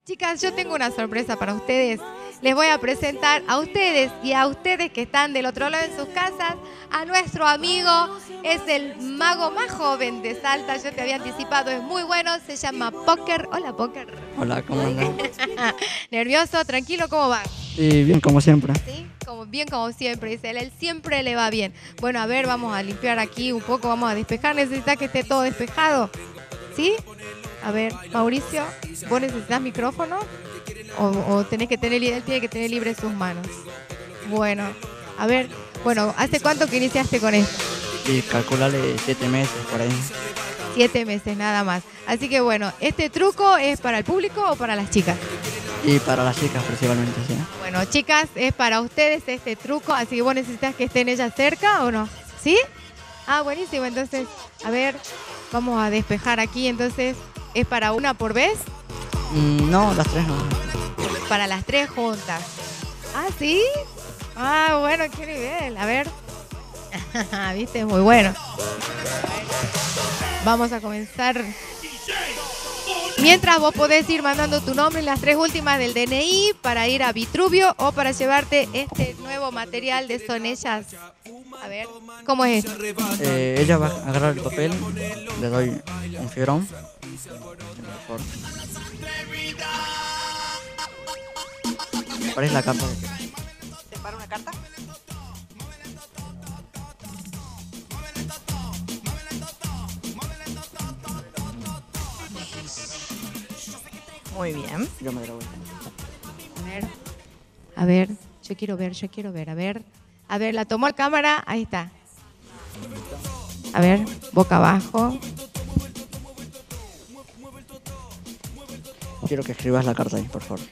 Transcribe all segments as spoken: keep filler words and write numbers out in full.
Chicas, yo tengo una sorpresa para ustedes. Les voy a presentar a ustedes y a ustedes que están del otro lado en sus casas a nuestro amigo. Es el mago más joven de Salta. Yo te había anticipado, es muy bueno. Se llama Póker. Hola, Póker. Hola, ¿cómo andas? ¿Nervioso? ¿Tranquilo? ¿Cómo va? Sí, bien, como siempre. Sí, como, bien como siempre, dice él. Él siempre le va bien. Bueno, a ver, vamos a limpiar aquí un poco, vamos a despejar. ¿Necesitas que esté todo despejado? ¿Sí? A ver, Mauricio, ¿vos necesitas micrófono? O, o tenés que tener, él tiene que tener libre sus manos. Bueno, a ver, bueno, ¿hace cuánto que iniciaste con esto? Y calcularle siete meses por ahí. Siete meses nada más. Así que bueno, ¿este truco es para el público o para las chicas? Y para las chicas principalmente, sí. Bueno, chicas, es para ustedes este truco, así que vos necesitas que estén ellas cerca o no. ¿Sí? Ah, buenísimo, entonces, a ver, vamos a despejar aquí, entonces, ¿es para una por vez? Mm, no, las tres no. Para las tres juntas. ¿Ah, sí? Ah, bueno, qué nivel. A ver. ¿Viste? Muy bueno. Vamos a comenzar. Mientras vos podés ir mandando tu nombre en las tres últimas del D N I para ir a Vitruvio o para llevarte este nuevo material de Son Ellas. A ver, ¿cómo es esto? Eh, ella va a agarrar el papel, le doy un fibrón. ¿Cuál es la carta? ¿Te para una carta? Muy bien. Yo me grabo. A ver, a ver, yo quiero ver, yo quiero ver, a ver. A ver, la tomó la cámara, ahí está. A ver, boca abajo. Quiero que escribas la carta ahí, por favor.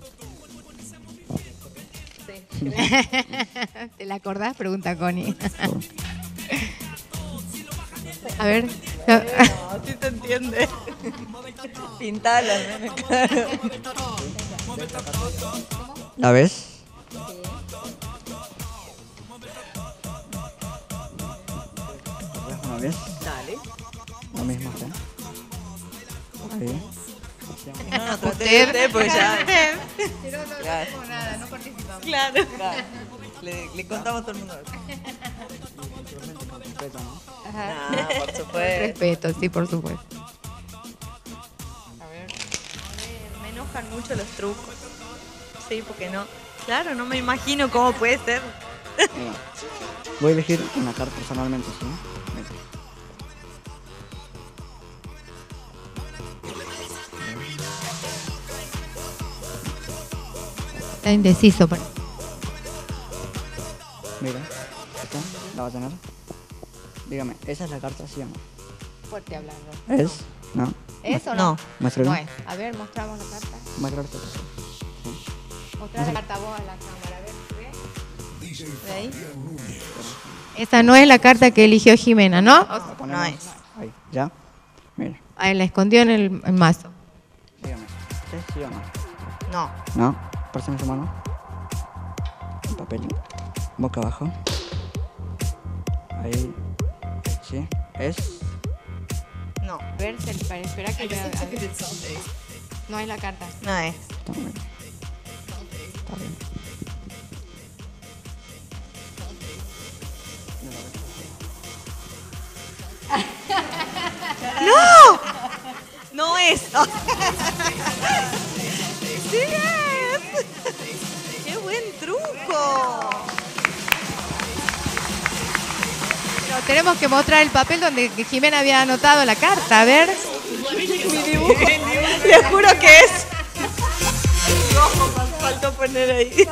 Sí. ¿Te la acordás? Pregunta Connie. A ver. No. No, sí se entiende. Pintala, ¿no? Claro. ¿La ves? ¿Una vez? Dale. Lo mismo, ¿sí? Ahí. No, no, traté de Usted. usted porque ya. Pero no, no Claro. hacemos nada, no participamos. Claro. Claro. Le, le contamos a todo el mundo. Ajá. Ah, por supuesto. Respeto, sí, por supuesto. A ver. Me enojan mucho los trucos. Sí, porque no. Claro, no me imagino cómo puede ser. Mira, voy a elegir una carta personalmente, ¿sí? Mira. Está indeciso. Pero... Mira, ¿esta la va a tener? Dígame, ¿esa es la carta, sí o no? Fuerte hablando. ¿Es? ¿No? ¿Es o No. no? Muéstralo. No es. A ver, mostramos la carta. Muéstralo. Sí. Mostrar la carta vos a la cámara, a ver, ¿ves? ¿De ahí? Esa no es la carta que eligió Jimena, ¿no? La No ponemos es. ahí, ¿ya? Mira, Ahí la escondió en el, el mazo. dígame, ¿es sí o no? No. ¿No? Préstame su mano. El papel. Boca abajo. Ahí. ¿Sí? ¿Es? No. A ver, se- para esperar que vea. a ver. No es la carta. No es. Está bien. Está bien. No es. Sí es. Qué buen truco. Pero tenemos que mostrar el papel donde Jimena había anotado la carta. A ver. Mi dibujo. Le juro que es. Rojo, faltó poner ahí.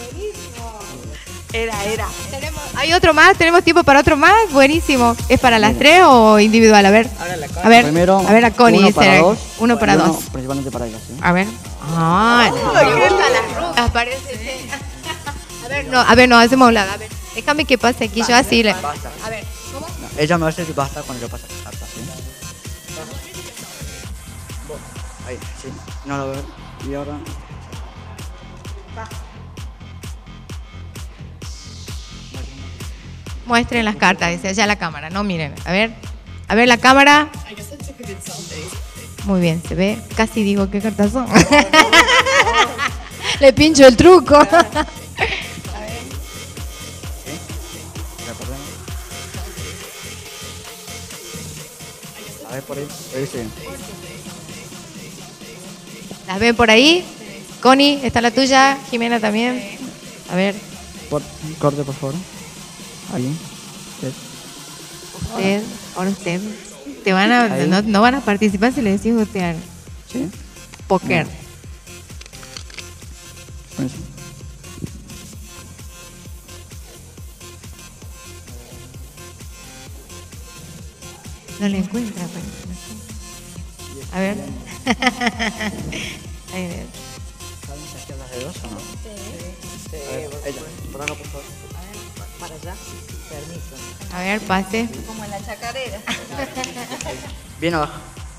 Era, era. Tenemos- ¿Hay otro más? ¿Tenemos tiempo para otro más? Buenísimo. ¿Es para las tres o individual? A ver. Ahora la A ver, Primero, a ver a Connie. uno dice, para dos. Uno para y uno dos. principalmente para ella, ¿sí? A ver. Ah, qué lindo. las rugas, parece. A ver, no, a ver, no, hacemos un lado. A ver, déjame que pase aquí, yo así le... Basta. A ver, ¿cómo? No, ella me va a decir basta cuando yo pase la carta, ¿sí? Ahí, sí. No lo veo. Y ahora... Muestren las cartas, dice allá la cámara, no miren. A ver, a ver la cámara. Muy bien, se ve. Casi digo qué cartas son. Le pincho el truco. A ver. A ver por ahí. Ahí sí. ¿Las ven por ahí? Connie, ¿está la tuya? Jimena también. A ver, Por, corte, por favor. Ahí. Usted. usted, ahora usted. Te van a, Ahí. no, no van a participar si le decís usted Sí. póker. Con eso. No le encuentra, parece. A ver. Ahí ves. ¿Saben si hacían las de dos o no? Sí. A ver, ella. Por acá, por favor. Para allá. Permiso. A ver, pase. Como en la chacarera. Bien abajo.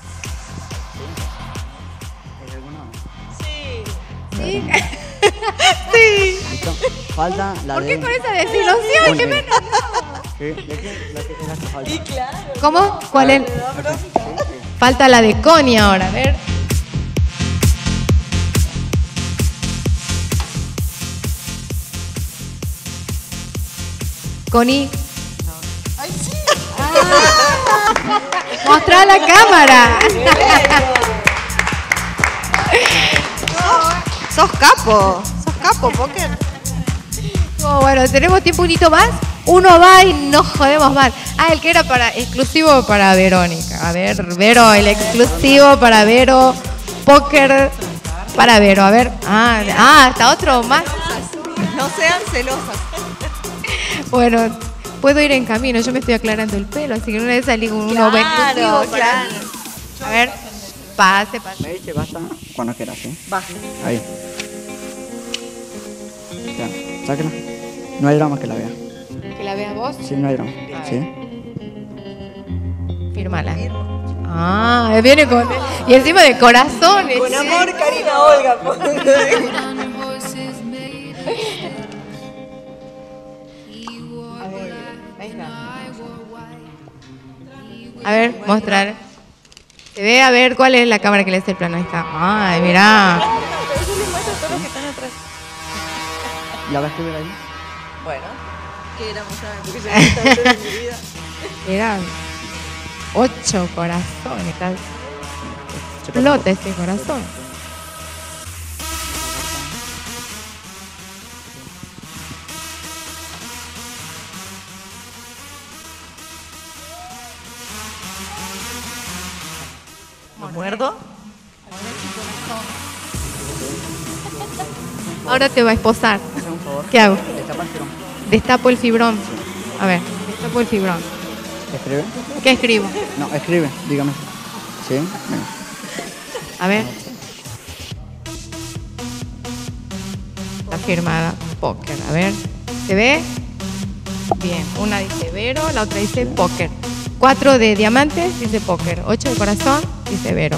¿Hay alguna? Sí. Sí. Listo. Falta la ¿Por de... qué con esa desilusión, Connie. Jimena? Sí, ¿de qué? La que, la que falta. Y claro. ¿Cómo? ¿Cuál es? Sí, sí. Falta la de Connie ahora, a ver. Connie. Ay, sí. Mostrá a la cámara. Sos capo. Sos capo, póker. Oh, bueno, tenemos tiempo un hito más. Uno va y no jodemos más. Ah, el que era para exclusivo para Verónica. A ver, Vero, el exclusivo para Vero. Póker para Vero. A ver. Ah, ah, hasta otro más. No sean celosas. Bueno, puedo ir en camino. Yo me estoy aclarando el pelo, así que una vez salí con uno Claro, exclusivo para- claro. A ver, pase, pase. Me dice basta cuando quieras, ¿sí? Baja. Ahí. Ya, sáquela. No hay drama que la vea. Que la veas vos. Sí, no hay drama. ¿Sí? Fírmala. Ah, viene con. Y encima de corazones. Con che. amor, Karina Olga. A ver, mostrar. Se ve, a ver, ¿cuál es la cámara que le hace el plano? Ahí está. Ay, mirá. Eso les muestra a todos los que están atrás. ¿La vas a escribir ahí? Bueno. ¿Qué éramos? ¿Saben? Porque se me está haciendo en mi vida. Eran ocho corazones. Casi. Explota ese corazón. ¿Me muerdo? Ahora te va a esposar. Hazme un favor. ¿Qué hago? Destapa el tirón. Destapo el fibrón. A ver, destapo el fibrón. ¿Escribe? ¿Qué escribo? No, escribe, dígame. ¿Sí? Venga. A ver. Está firmada. Póker. A ver. ¿Se ve? Bien. Una dice Vero, la otra dice póker. Cuatro de diamantes dice póker. Ocho de corazón dice Vero.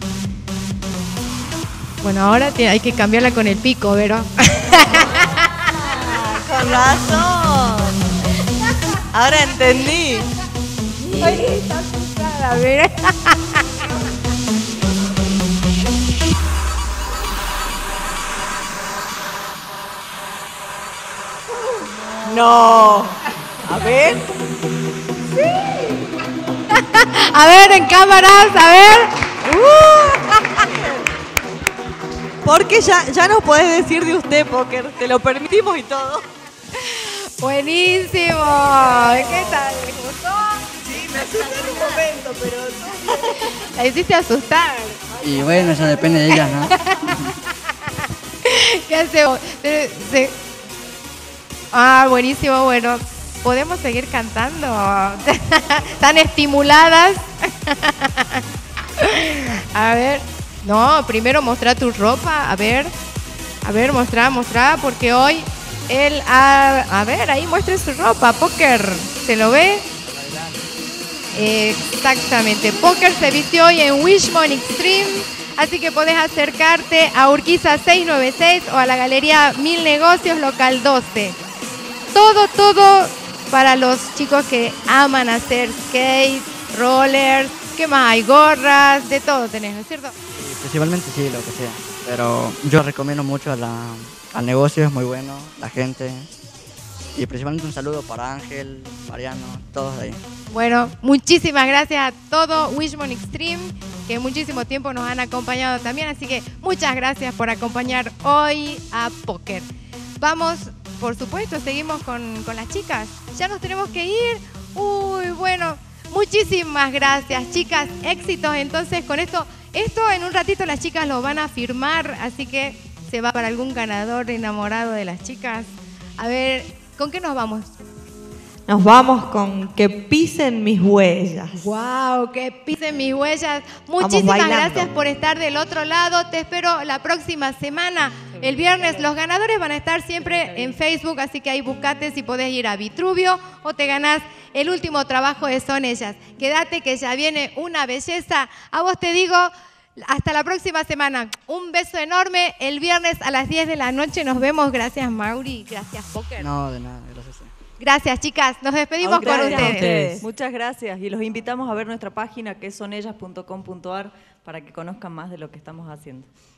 Bueno, ahora tiene- hay que cambiarla con el pico, Vero. Con razón. Ahora entendí. A ver. No. A ver. A ver, en cámaras, a ver. Porque ya, ya nos podés decir de usted, póker. Te lo permitimos y todo. Buenísimo. ¿Qué tal? ¿Le gustó? Sí, me asusté en un momento, pero... La hiciste asustar. Y bueno, eso depende de ellas, ¿no? ¿Qué hacemos? Se- se- Ah, buenísimo, bueno. ¿Podemos seguir cantando? Están estimuladas. A ver. No, primero mostrar tu ropa. A ver. A ver, mostrar, mostrar. Porque hoy él ha... A ver, ahí muestra su ropa. Póker. ¿Se lo ve? Exactamente. Póker se vistió hoy en Wishbone Extreme. Así que podés acercarte a Urquiza seiscientos noventa y seis o a la Galería Mil Negocios, local doce. Todo, todo para los chicos que aman hacer skate, rollers, ¿Qué más hay? Gorras, de todo tenés, ¿no es cierto? Y principalmente sí, lo que sea. Pero yo recomiendo mucho a la, al negocio, es muy bueno, la gente. Y principalmente un saludo para Ángel, Mariano, todos de ahí. Bueno, muchísimas gracias a todo Wishbone Extreme, que muchísimo tiempo nos han acompañado también, así que muchas gracias por acompañar hoy a Póker. Vamos, por supuesto, seguimos con, con las chicas. Ya nos tenemos que ir. Uy, bueno, muchísimas gracias, chicas. Éxitos entonces con esto. Esto en un ratito las chicas lo van a firmar, así que se va para algún ganador enamorado de las chicas. A ver, ¿con qué nos vamos? Nos vamos con Que pisen mis huellas. ¡Wow! ¡Que pisen mis huellas! Muchísimas bailando. gracias por estar del otro lado. Te espero la próxima semana. El viernes los ganadores van a estar siempre en Facebook, así que ahí buscate si podés ir a Vitruvio o te ganás el último trabajo de Son Ellas. Quédate que ya viene una belleza. A vos te digo, hasta la próxima semana. Un beso enorme. El viernes a las diez de la noche nos vemos. Gracias, Mauri. Gracias, Póker. No, de nada, gracias. Gracias, chicas. Nos despedimos con Gracias a ustedes. ustedes. Muchas gracias y los invitamos a ver nuestra página que es sonellas punto com punto ar para que conozcan más de lo que estamos haciendo.